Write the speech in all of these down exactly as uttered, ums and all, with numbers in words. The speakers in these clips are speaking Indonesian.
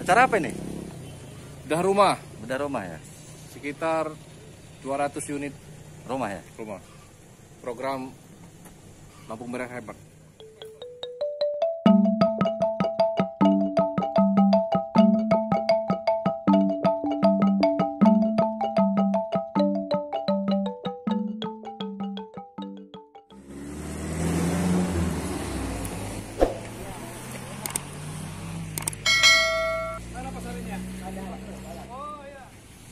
Acara apa ini? Bedah rumah. Bedah rumah ya? Sekitar dua ratus unit Rumah ya? rumah. Program Lampu Merah Hebat. Mana pasarnya? Ada. Oh ya.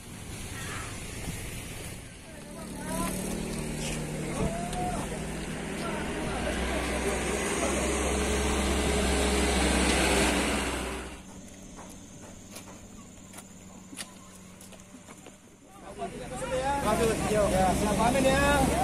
Ya, siap amin ya.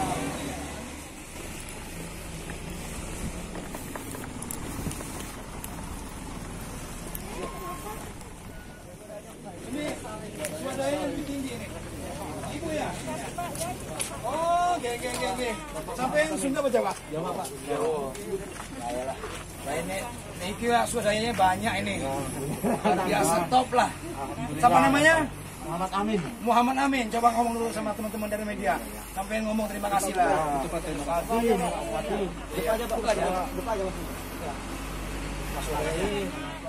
Ini swadaya yang lebih tinggi ini. Ibu ya? Oh, geng geng geng geng. Sampai yang Sunda apa Jawa? Jawa Pak. Jawa. Nah ini, ini kira swadayanya banyak ini. Biasa top lah. Siapa namanya? Muhammad Amin. Muhammad Amin, coba ngomong dulu sama teman-teman dari media. Sampai ngomong terima kasih lah. Itu terima kasih. Buka aja, Pak. Buka aja. Buka aja. Mas Wadai.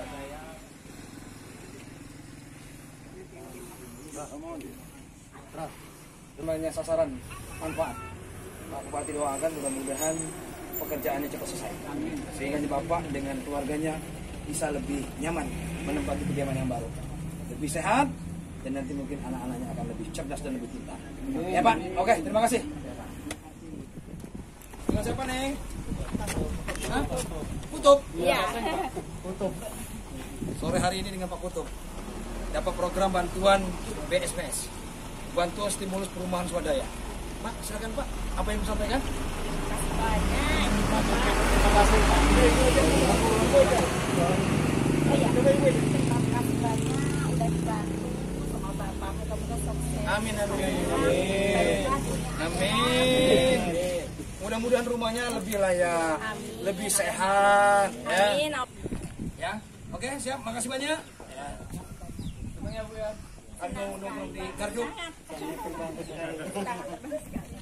Namanya sasaran manfaat. Pak Bupati doakan mudah-mudahan pekerjaannya cepat selesai. Sehingga Bapak dengan keluarganya bisa lebih nyaman menempati kediaman yang baru. Lebih sehat. Dan nanti mungkin anak-anaknya akan lebih cerdas dan lebih pintar. Ya Pak, oke, terima kasih. Dengan siapa Neng? Hah? Kutub? Iya. Kutub. Sore hari ini dengan Pak Kutub dapat program bantuan B S P S, bantuan stimulus perumahan swadaya. Pak, silakan Pak, apa yang mau sampaikan? Terima kasih Pak. Amin, amin, amin. Mudah-mudahan rumahnya lebih layak, amin. Lebih sehat, amin. Ya. Ya, oke, siap. Makasih banyak. Ya. Terima kasih Bu ya. Kan mau nongkrong di Gardu.